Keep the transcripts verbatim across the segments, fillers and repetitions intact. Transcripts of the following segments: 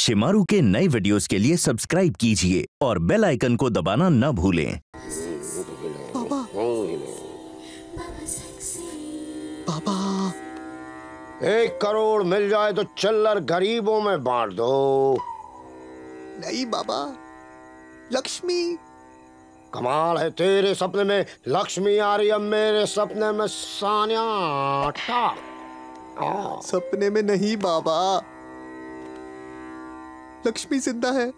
शिमारू के नए वीडियोस के लिए सब्सक्राइब कीजिए और बेल आइकन को दबाना न भूलें। पापा, पापा, एक करोड़ मिल जाए तो चिल्लर गरीबों में बांट दो। नहीं बाबा, लक्ष्मी। कमाल है, तेरे सपने में लक्ष्मी आ रही है, मेरे सपने में सानिया। सपने में नहीं बाबा, लक्ष्मी जिंदा है।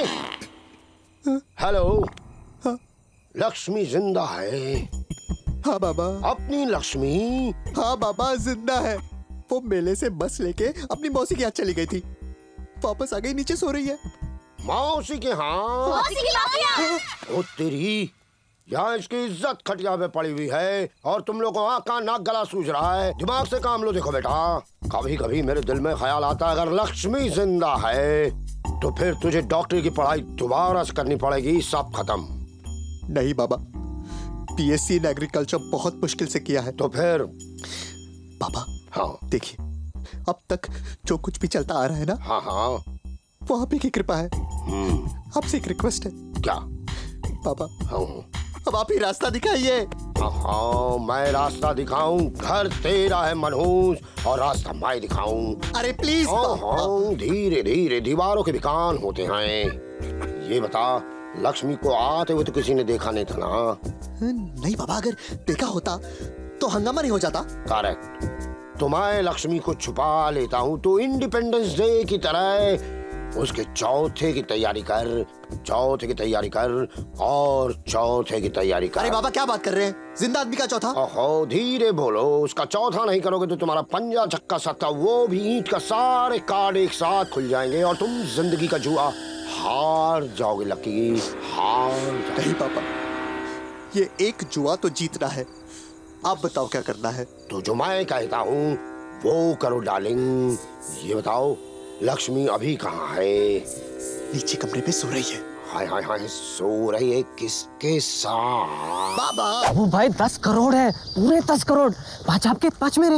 हेलो, हाँ? लक्ष्मी जिंदा है? हाँ बाबा। अपनी लक्ष्मी? हाँ बाबा, जिंदा है। वो मेले से बस लेके अपनी मौसी के यहाँ चली गई थी, वापस आ गई, नीचे सो रही है। मौसी के यहाँ? मौसी की यहाँ? ओ तेरी, यहाँ इसकी इज्जत खटिया पे पड़ी हुई है और तुम लोगों को आँख कान नाक गला सूझ रहा है। दिमाग से काम लो। देखो बेटा, कभी कभी मेरे दिल में ख्याल आता है अगर लक्ष्मी जिंदा है तो फिर तुझे डॉक्टरी की पढ़ाई दोबारा से करनी पड़ेगी, सब खत्म। नहीं बाबा, पीएससी इन एग्रीकल्चर बहुत मुश्किल से किया है। तो फिर? बाबा हाँ देखिए, अब तक जो कुछ भी चलता आ रहा है ना, हाँ हाँ, वो आप ही की कृपा है। आपसे एक रिक्वेस्ट है। क्या? बाबा हाँ, अब आप ही रास्ता दिखाइए। हाँ, मैं रास्ता दिखाऊं? घर तेरा है मनहूस और रास्ता मैं दिखाऊं? अरे प्लीज। हाँ, धीरे धीरे दीवारों के भी कान होते हैं। ये बता, लक्ष्मी को आते हुए तो किसी ने देखा नहीं था ना? नहीं बाबा, अगर देखा होता तो हंगामा नहीं हो जाता। करेक्ट। तो मैं लक्ष्मी को छुपा लेता हूँ तो इंडिपेंडेंस डे की तरह उसके चौथे की तैयारी कर, चौथे की तैयारी कर और चौथे की तैयारी कर। अरे बाबा क्या बात कर रहे हैं, जिंदा आदमी का चौथा? ओहो, धीरे बोलो। उसका चौथा नहीं करोगे तो तुम्हारा पंजा छक्का सत्ता वो भी ईंट का सारे कार्ड एक साथ खुल जाएंगे और तुम जिंदगी का जुआ हार जाओगे। लकी, हार जाओगे। नहीं पापा, ये एक जुआ तो जीतना है। आप बताओ क्या करना है? तो जो मैं कहता हूँ वो करो डार्लिंग। ये बताओ, लक्ष्मी अभी कहाँ है? नीचे कमरे पे सो रही है। हाय हाय हाय, सो रही है? किसके साथ? बाबा वो भाई दस करोड़ है, पूरे दस करोड़। पाँच आपके, पाँच मेरे।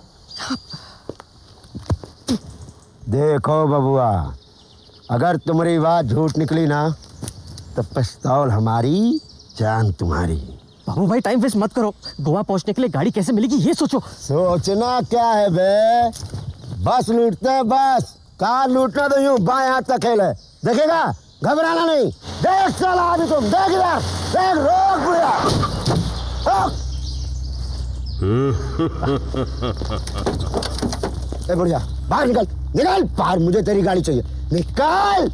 देखो बबुआ, अगर तुम्हारी बात झूठ निकली ना तो पिस्तौल हमारी, जान तुम्हारी। बाबू भाई टाइम वेस्ट मत करो, गोवा पहुंचने के लिए गाड़ी कैसे मिलेगी ये सोचो। सोचना क्या है बे, बस लूटते हैं बस। कार लूटना तो यूं बाएं हाथ का खेल है, देखेगा, घबराना नहीं। देख साला अभी तुम, देख यार, देख, रोक बुढ़िया, रोक। ए बुढ़िया, बाहर निकल, निकल बाहर, मुझे तेरी गाड़ी चाहिए, निकल।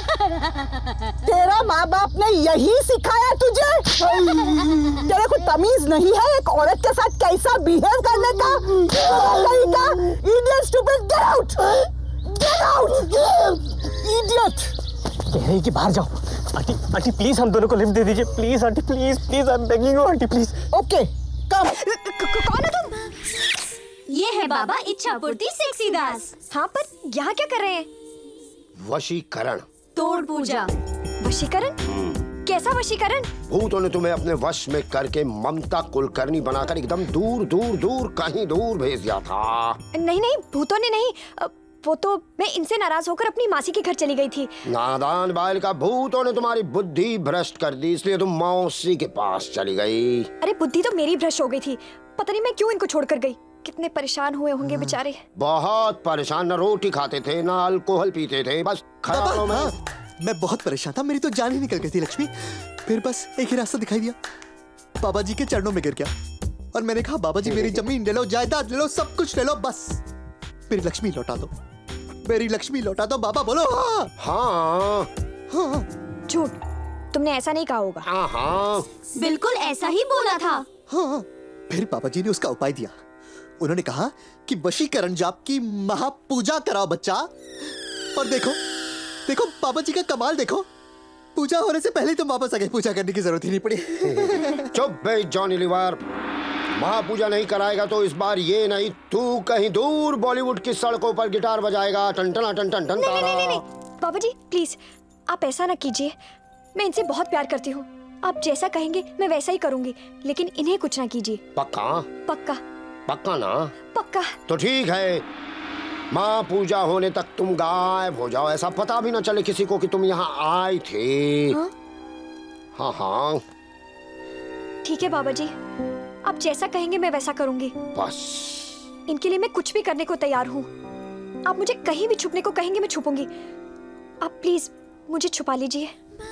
तेरा माँ बाप ने यही सिखाया तुझे? तेरे को तमीज नहीं है एक औरत के साथ कैसा बिहेव करने का? का? Idiot, stupid, get out! Get out! Idiot! कह रही कि बाहर जाओ। आंटी, आंटी प्लीज हम दोनों को लिफ्ट दे दीजिए, please aunty, please please, I am begging you aunty, please. Okay, come. कौन है तुम? ये है बाबा इच्छापूर्ति सेक्सी दास। हाँ, पर यहाँ क्या कर रहे हैं? वशीकरण। तोड़ पूजा। वशीकरण? कैसा वशीकरण? भूतों ने तुम्हें अपने वश में करके ममता कुलकर्णी बनाकर एकदम दूर दूर दूर कहीं दूर भेज दिया था। नहीं नहीं, भूतों ने नहीं, वो तो मैं इनसे नाराज होकर अपनी मासी के घर चली गई थी। नादान बालिका, भूतों ने तुम्हारी बुद्धि भ्रष्ट कर दी, इसलिए तुम मौसी के पास चली गई। अरे बुद्धि तो मेरी भ्रष्ट हो गई थी, पता नहीं मैं क्यों इनको छोड़कर गई। कितने परेशान हुए होंगे बेचारे। बहुत परेशान, न रोटी खाते थे न अल्कोहल पीते थे, बस ख्यालों में। हाँ, मैं बहुत परेशान था, मेरी तो जान ही निकल गई थी लक्ष्मी। फिर बस एक ही रास्ता दिखाई दिया, बाबा जी के चरणों में गिर गया और मैंने कहा बाबा जी मेरी जमीन ले लो, जायदाद ले लो, सब कुछ ले लो, बस मेरी लक्ष्मी लौटा दो, मेरी लक्ष्मी लौटा दो। बाबा बोलो हाँ। हाँ हाँ। झूठ, तुमने ऐसा नहीं कहा होगा। हाँ हाँ, बिल्कुल ऐसा ही बोला था। हाँ। फिर बाबा जी ने उसका उपाय दिया। उन्होंने कहा कि वशीकरण जाप की महापूजा कराओ बच्चा। और देखो देखो बाबा जी का कमाल देखो, पूजा होने से पहले तुम वापस आ गए, पूजा करने की जरूरत ही नहीं पड़ी। चुप बे जॉनी लीवर, महापूजा नहीं कराएगा तो इस बार ये नहीं, तू कहीं दूर बॉलीवुड की सड़कों पर गिटार बजाएगा, टन टन टन टन टन। नहीं नहीं नहीं नहीं, बाबा जी प्लीज आप ऐसा ना कीजिए, मैं इनसे बहुत प्यार करती हूँ। आप जैसा कहेंगे मैं वैसा ही करूँगी, लेकिन इन्हें कुछ ना कीजिए। पक्का? पक्का। पक्का ना? पक्का। तो ठीक है, माँ पूजा होने तक तुम गायब हो जाओ, ऐसा पता भी ना चले किसी को कि तुम यहाँ आई थी। हाँ हाँ, हाँ। ठीक है बाबा जी, आप जैसा कहेंगे मैं वैसा करूंगी। बस इनके लिए मैं कुछ भी करने को तैयार हूँ। आप मुझे कहीं भी छुपने को कहेंगे मैं छुपूंगी। आप प्लीज मुझे छुपा लीजिए।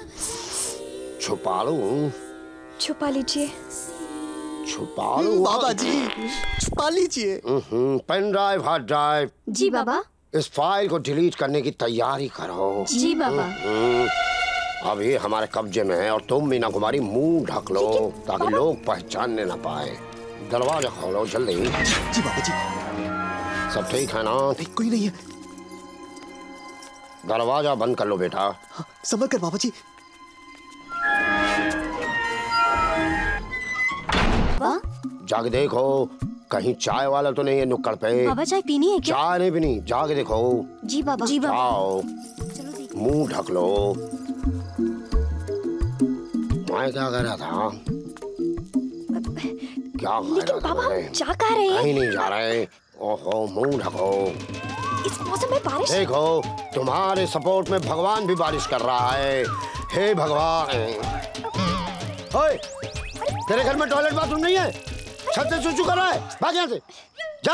छुपा लूं? छुपा लीजिए। छुपा लूं? बाबा जी छुपा लीजिए। Pen drive, hard drive. जी बाबा। इस फाइल को डिलीट करने की तैयारी करो। जी बाबा। अब ये हमारे कब्जे में है और तुम मीना कुमारी मुंह ढक लो ताकि लोग पहचानने ना पाए। दरवाजा खोलो जल्दी। जी बाबा जी। सब ठीक है ना? नहीं, कोई नहीं है। दरवाजा बंद कर लो बेटा। हाँ, संभल कर बाबा जी। जाके देखो कहीं चाय वाला तो नहीं है नुक्कड़ पे। बाबा चाय पीनी है क्या? चाय नहीं पीनी, जाके देखो। जी बाबा। जी बाबा। जाओ, मुंह ढक लो। मैं क्या कह रहा था? क्या लेकिन बाबा हम जा कहाँ रहे हैं? कहीं नहीं जा रहे। ओहो, मुंह ढको। इस मौसम में बारिश। देखो तुम्हारे सपोर्ट में भगवान भी बारिश कर रहा है। हे भगवान। ओए, तेरे घर में टॉयलेट बाथरूम नहीं है? छत पे सुसु कर रहा है, भाग यहाँ से। जा,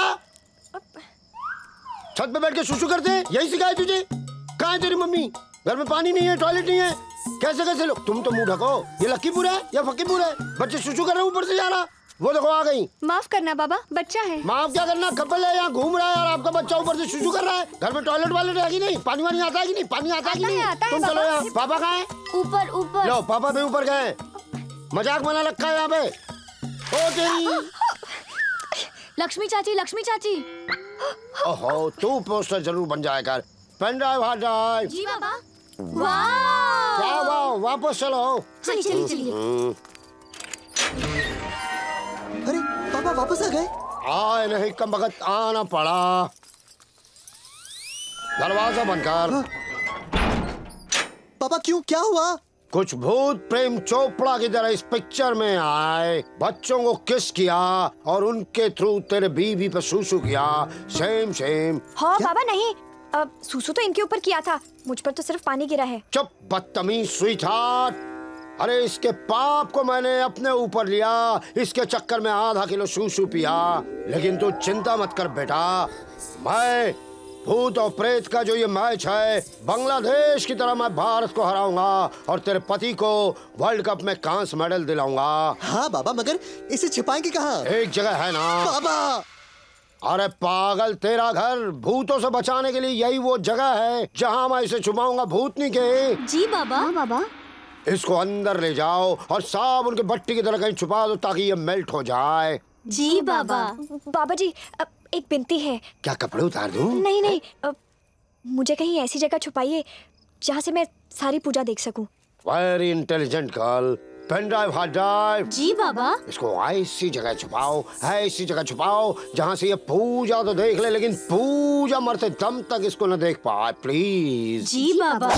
छत पे बैठ के सुसु करते हैं, यही सिखाया तुझे? कहाँ है तेरी मम्मी? घर में पानी नहीं है, टॉयलेट नहीं है, कैसे कैसे लोग? तुम तो मुंह ढको। ये लक्कीपुर है या फकीपुर है? बच्चे सुसु कर रहे हैं ऊपर से जा रहा। वो देखो आ गई। माफ करना बाबा, बच्चा है। माफ क्या करना, कपल है यहाँ घूम रहा है और आपका बच्चा ऊपर से सुसु कर रहा है। घर में टॉयलेट वाले है कि नहीं? पानी वानी आता है कि नहीं? पानी आता है कि नहीं? तुम चलो यहाँ। पापा कहाँ है? ऊपर ऊपर। लो पापा भी ऊपर गए। मजाक बना रखा है यहाँ पे। ओ तेरी लक्ष्मी चाची, लक्ष्मी चाची। ओहो, तू पोस्टर जरूर बन जाए कर। Pen drive, hard drive. जी बाबा। वाह, क्या वाह, वापस चलो। चलिए चलिए चलिए। अरे पापा वापस आ गए। आए नहीं, कम वक्त आना पड़ा। दरवाजा बंद कर। पापा क्यों, क्या हुआ? कुछ भूत प्रेम चोपड़ा की तरह इस पिक्चर में आए, बच्चों को किस किया और उनके थ्रू तेरे बीवी पे सुसु किया। Same same. हाँ बाबा नहीं, अब सुसु तो इनके ऊपर किया था, मुझ पर तो सिर्फ पानी गिरा है। चुप बदतमीज स्वीटहार्ट। अरे इसके पाप को मैंने अपने ऊपर लिया, इसके चक्कर में आधा किलो सुसु पिया। लेकिन तू चिंता मत कर बेटा, मैं भूत और प्रेत का जो ये मैच है, बांग्लादेश की तरह मैं भारत को हराऊंगा और तेरे पति को वर्ल्ड कप में कांस्य मेडल दिलाऊंगा। हाँ बाबा, मगर इसे छिपाएंगे कहाँ? एक जगह है ना बाबा। अरे पागल, तेरा घर भूतों से बचाने के लिए यही वो जगह है जहाँ मैं इसे छुपाऊंगा भूतनी के। जी बाबा। हाँ बाबा। इसको अंदर ले जाओ और साबुन के भट्टी की तरह कहीं छुपा दो ताकि ये मेल्ट हो जाए। जी बाबा। बाबा जी अब एक बिनती है। क्या कपड़े उतार दूं? नहीं नहीं, अब मुझे कहीं ऐसी जगह छुपाइए जहाँ से मैं सारी पूजा देख सकूं। Very intelligent girl. Pen drive, hard drive. जी बाबा। इसको ऐसी जगह छुपाओ, ऐसी जगह छुपाओ जहाँ से ये पूजा तो देख ले लेकिन पूजा मरते दम तक इसको न देख पाए, प्लीज। जी बाबा।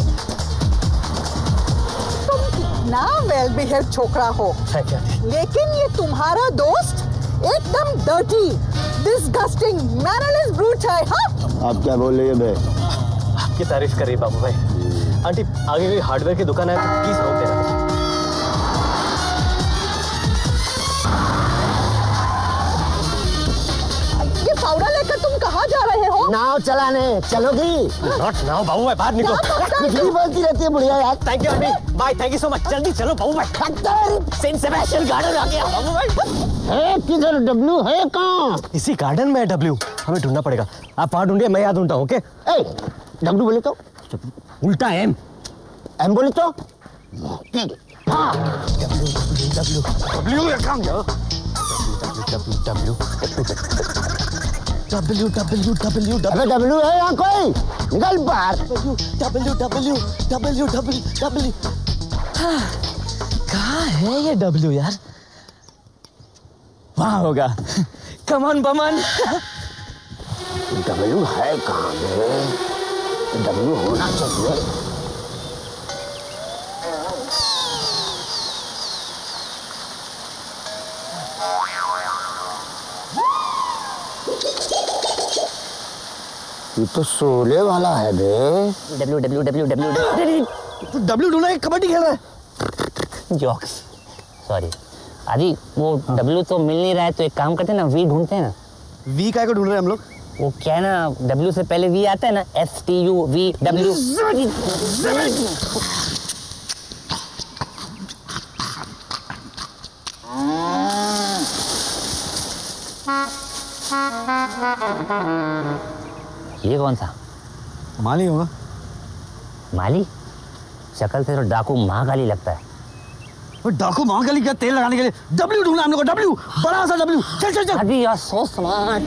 तुम कितना वेल बिहेव छोकरा हो, लेकिन ये तुम्हारा दोस्त एकदम डर्टी, डिस्गस्टिंग, मैनरलेस ब्रूट है। हाँ? आप क्या बोल रही है बे? आपकी तारीफ कर रही बाबू भाई। आंटी आगे कोई हार्डवेयर की दुकान है तो प्लीज रोक देना। ये फावड़ा लेकर तुम कहाँ जा रहे हो? नाव चलाने चलोगी? नॉट नाउ बाबू भाई, बाहर निकलो। कुछ भी बोलती रहती है बुढ़िया यार। Thank you aunty, bye, thank you so much. जल्दी चलो बाबू भाई, सेंट सेबेस्टियन गार्डन आ गया बाबू भाई। है किधर? डब्लू है कहाँ? इसी गार्डन में है डब्ल्यू, हमें ढूंढना पड़ेगा। आप वहाँ ढूंढिए, मैं यहाँ ढूंढता हूँ। ओके? ए, डब्लू बोले तो? उल्टा एम। एम बोले तो? हाँ, डब्ल्यू डब्ल्यू डब्ल्यू ये काम क्या? W W W W W अबे डब्लू है यहाँ कोई? निकल बाहर। W W W W W W कहाँ है ये डब्ल्यू यार? वहाँ होगा। Come on Boman. डब्लू है कहाँ में? डब्लू होना चाहिए। ये तो सोले वाला है बे। डब्ल्यू डब्ल्यू डब्ल्यू डब्ल्यू तू डब्ल्यू ढूंढा है, कबड्डी खेल रहा है। जॉक्स, सॉरी आदि, वो डब्ल्यू तो मिल नहीं रहा है, तो एक काम करते हैं ना, वी ढूंढते हैं ना। वी काय को ढूंढ रहे हैं हम लोग? वो क्या है ना, डब्ल्यू से पहले वी आता है ना, S T U V W. ये कौन सा? माली होगा। माली? शक्ल से तो डाकू महाकाली लगता है। वो डाकू महाकाली क्या तेल लगाने के लिए डब्ल्यू ढूंढना हम लोग को, डब्ल्यू, बड़ा सा डब्ल्यू। चल चल चल। अभी यार सो स्मार्ट।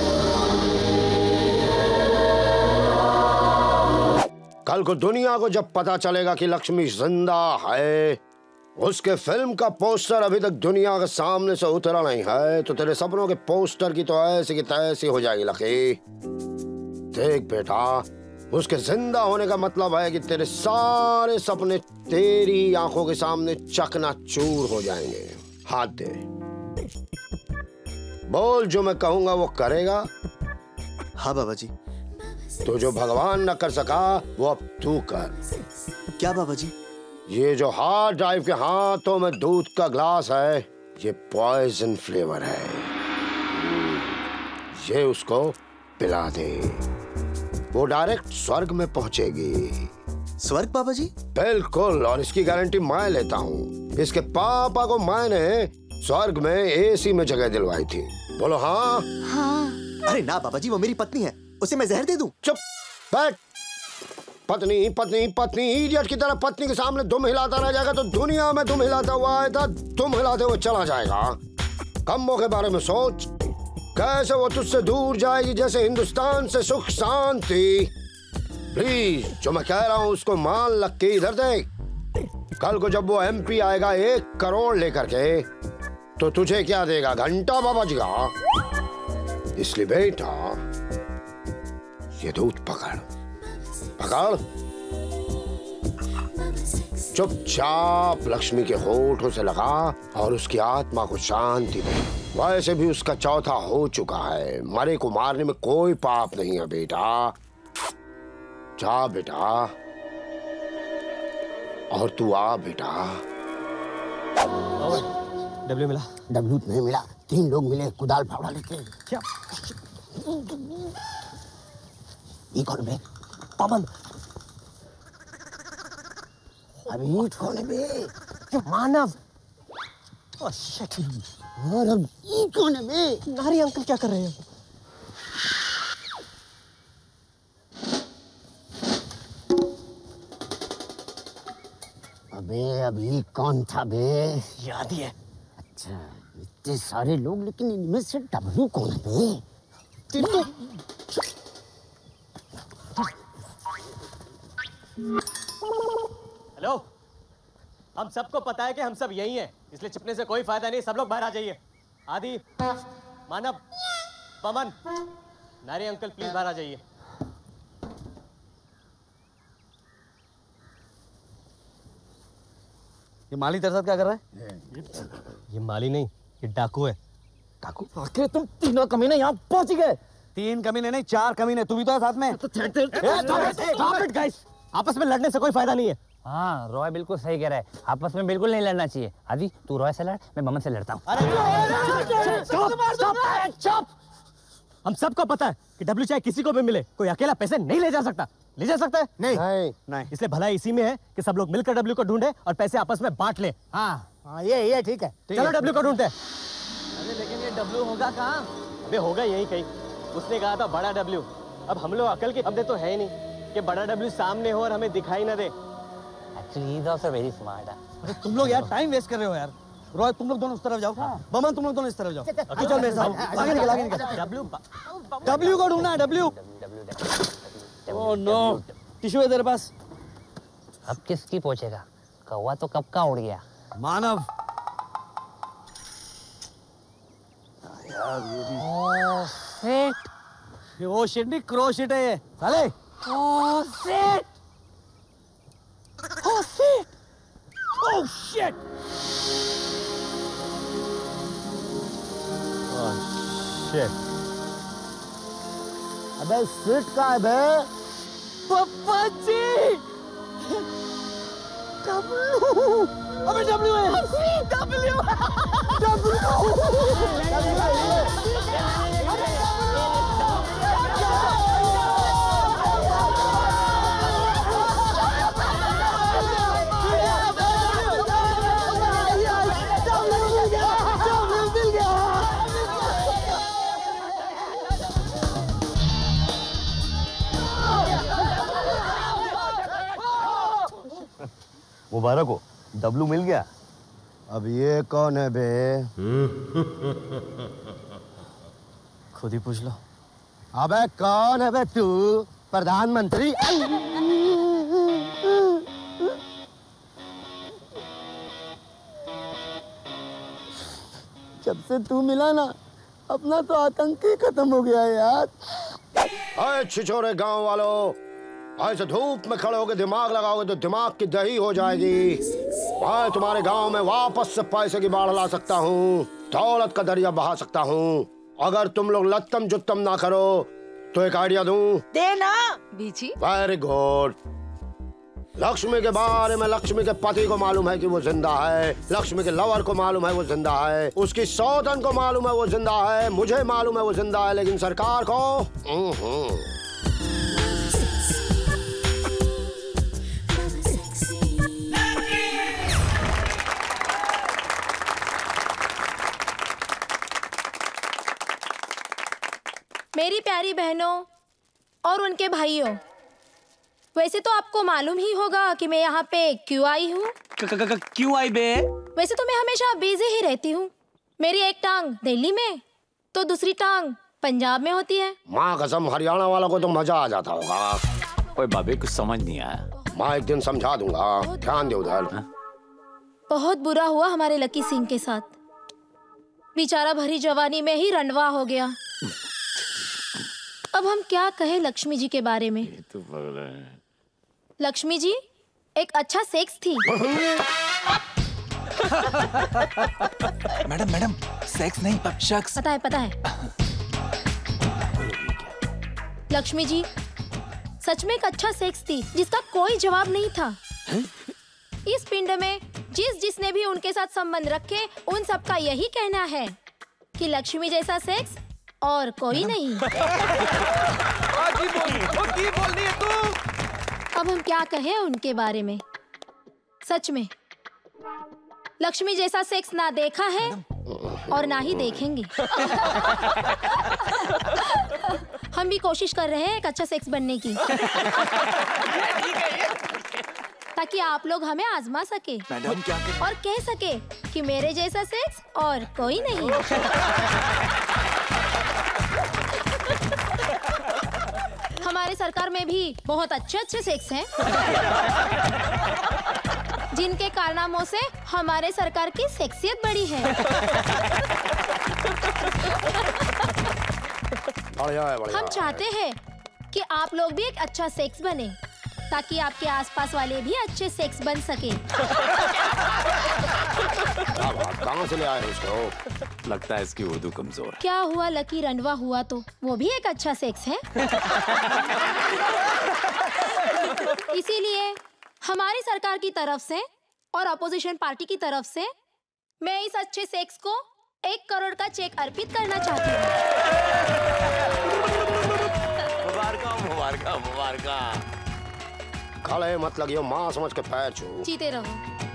कल को दुनिया को जब पता चलेगा कि लक्ष्मी जिंदा है, उसके फिल्म का पोस्टर अभी तक दुनिया के सामने से उतरा नहीं है, तो तेरे सपनों के पोस्टर की तो ऐसी की तैसी हो जाएगी लकी। देख बेटा, उसके जिंदा होने का मतलब है कि तेरे सारे सपने तेरी आंखों के सामने चकनाचूर हो जाएंगे। हाथ दे, बोल जो मैं कहूंगा वो करेगा। हाँ बाबा जी। तो जो भगवान न कर सका वो अब तू कर। क्या बाबा जी? ये जो हार्ड ड्राइव के हाथों में दूध का ग्लास है, ये पॉइजन फ्लेवर है। ये उसको पिला दे, वो डायरेक्ट स्वर्ग में पहुंचेगी। स्वर्ग बाबा जी? बिल्कुल, और इसकी गारंटी मैं लेता हूँ। इसके पापा को मैंने स्वर्ग में एसी में जगह दिलवाई थी। बोलो हाँ? हाँ। अरे ना बाबा जी, वो मेरी पत्नी है, उसे मैं जहर दे दूं? चुप बैठ। पत्नी पत्नी पत्नी इडियट की तरह पत्नी के सामने दुम हिलाता रह जाएगा तो दुनिया में दुम हिलाता हुआ आया था, दुम हिलाते हुए चला जाएगा। कम्मों के बारे में सोच, कैसे वो तुझसे दूर जाएगी जैसे हिंदुस्तान से सुख शांति। प्लीज, जो मैं कह रहा हूँ उसको मान लग के इधर देख। कल को जब वो एमपी आएगा एक करोड़ लेकर के, तो तुझे क्या देगा? घंटा बाबा जी का। इसलिए बेटा, ये दूध पकड़ पकड़, चुपचाप लक्ष्मी के होठों से लगा और उसकी आत्मा को शांति दे। वैसे भी उसका चौथा हो चुका है, मरे को मारने में कोई पाप नहीं है बेटा। जा बेटा, और तू आ बेटा। डब्ल्यू मिला? डब्ल्यू नहीं मिला, तीन लोग मिले कुदाल फावड़ा लेके। क्या? ये कौन बे? पवन। अभी कौन है बे? मानव। Oh shit. और अब ये कौन है बे? नारी अंकल क्या कर रहे हैं? अबे अभी कौन था बे? याद ही है। अच्छा, इतने सारे लोग, लेकिन इनमें से डब्ल्यू कौन है बे? तीनों। हेलो, हम सबको पता है कि हम सब यही हैं, इसलिए छिपने से कोई फायदा नहीं। सब लोग बाहर आ जाइए। आदि, मानव, पवन, नारी अंकल प्लीज बाहर आ जाइए। ये माली तेरे साथ क्या कर रहा है? ये माली नहीं, ये डाकू है। डाकू? आखिर तुम तीनों कमीने यहाँ पहुंच गए। तीन कमीने नहीं, चार कमीने। तू भी तो है साथ में। तो गाइस, आपस में लड़ने से कोई फायदा नहीं है। हाँ, रॉय बिल्कुल सही कह रहा है, आपस में बिल्कुल नहीं लड़ना चाहिए। आदि, तू रॉय से लड़, मैं बमन से लड़ता हूँ। चुप! हम सबको पता है कि डब्ल्यू चाहे किसी को भी मिले, कोई अकेला पैसे नहीं ले जा सकता। ले जा सकता है? नहीं नहीं। इसलिए भलाई इसी में है कि सब लोग मिलकर डब्ल्यू को ढूंढे और पैसे आपस में बांट ले। हाँ हाँ, ये ये ठीक है। चलो डब्ल्यू को ढूंढते हैं। अरे लेकिन ये डब्ल्यू होगा कहाँ? अबे होगा यही कहीं। उसने कहा था बड़ा डब्ल्यू। अब हम लोग अकल के बंदे तो है ही नहीं कि बड़ा डब्ल्यू सामने हो और हमें दिखाई ना दे। Actually he is also very smart. अरे तुम लोग यार टाइम वेस्ट कर रहे हो यार। रॉय, तुम लोग दोनों उस तरफ जाओ। बमन, तुम लोग दोनों इस तरफ जाओ। तू चल मेरे साथ। आगे निकल, आगे निकल। डब्ल्यू डब्ल्यू को ढूंढना है, डब्ल्यू। ओह नो, टिश्यू है तेरे पास? अब किसकी पहुंचेगा? कौवा तो कब का उड़ गया। मानव। Oh shit. ये वो शिट नहीं, क्रो शिट है ये साले। Oh shit. Oh shit. Oh shit. Shit. अबे स्वीट का है बे? पापा जी डब्लू अबे डब्लू है डब्लू मुबारक हो, डब्लू मिल गया। अब ये कौन है बे? खुद ही पूछ लो। अबे कौन है बे तू? प्रधानमंत्री? जब से तू मिला ना अपना तो आतंक ही खत्म हो गया है यार। अरे छिछोरे गांव वालों, ऐसे धूप में खड़े होकर दिमाग लगाओगे तो दिमाग की दही हो जाएगी। मैं तुम्हारे गांव में वापस से पैसे की बाढ़ ला सकता हूँ, दौलत का दरिया बहा सकता हूँ। अगर तुम लोग लत्तम जुत्तम ना करो तो एक आइडिया दूं? देना बीची। Very good. लक्ष्मी के बारे में लक्ष्मी के पति को मालूम है कि वो जिंदा है, लक्ष्मी के लवर को मालूम है वो जिंदा है, उसकी सौतन को मालूम है वो जिंदा है, मुझे मालूम है वो जिंदा है, लेकिन सरकार को मेरी प्यारी बहनों और उनके भाइयों, वैसे तो आपको मालूम ही होगा कि मैं यहाँ पे क्यों आई हूँ। क्यों आई बे? वैसे तो मैं हमेशा बिजी ही रहती हूँ। मेरी एक टांग दिल्ली में तो दूसरी टांग पंजाब में होती है। माँ कसम, हरियाणा वालों को तो मजा आ जाता होगा। ओए बाबे, कुछ समझ नहीं आया। मैं एक दिन समझा दूंगा, ध्यान दे उधर। बहुत बुरा हुआ हमारे लकी सिंह के साथ। बेचारा भरी जवानी में ही रंडवा हो गया। अब हम क्या कहें लक्ष्मी जी के बारे में। तो पगला है। लक्ष्मी जी एक अच्छा सेक्स थी। मैडम मैडम, सेक्स नहीं, शख्स। पता है पता है। लक्ष्मी जी सच में एक अच्छा सेक्स थी जिसका कोई जवाब नहीं था। है? इस पिंड में जिस जिसने भी उनके साथ संबंध रखे उन सबका यही कहना है कि लक्ष्मी जैसा सेक्स और कोई नहीं। बोलनी है तू। अब हम क्या कहें उनके बारे में। सच में लक्ष्मी जैसा सेक्स ना देखा है और ना ही देखेंगे। हम भी कोशिश कर रहे हैं एक अच्छा सेक्स बनने की, ताकि आप लोग हमें आजमा सके मैडम क्या करें? और कह सके कि मेरे जैसा सेक्स और कोई नहीं। हमारे सरकार में भी बहुत अच्छे अच्छे सेक्स हैं, जिनके कारनामों से हमारे सरकार की सेक्सियत बढ़ी है। बढ़िया है, बढ़िया हम चाहते हैं कि आप लोग भी एक अच्छा सेक्स बने, ताकि आपके आसपास वाले भी अच्छे सेक्स बन सके। कहाँ से ले आए इसको? लगता है इसकी उर्दू कमजोर है। क्या हुआ, लकी रंडवा हुआ तो वो भी एक अच्छा सेक्स है। इसीलिए हमारी सरकार की तरफ से और अपोजिशन पार्टी की तरफ से मैं इस अच्छे सेक्स को एक करोड़ का चेक अर्पित करना चाहती हूँ। मुबारका मुबारका मुबारका। खड़े मत लगियो, माँ समझ के पैर छू। जीते रहो।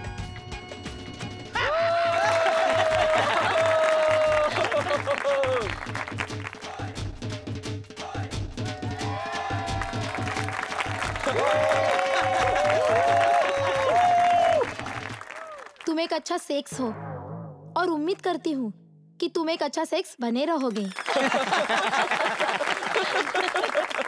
तुम एक अच्छा सेक्स हो और उम्मीद करती हूँ कि तुम एक अच्छा सेक्स बने रहोगे।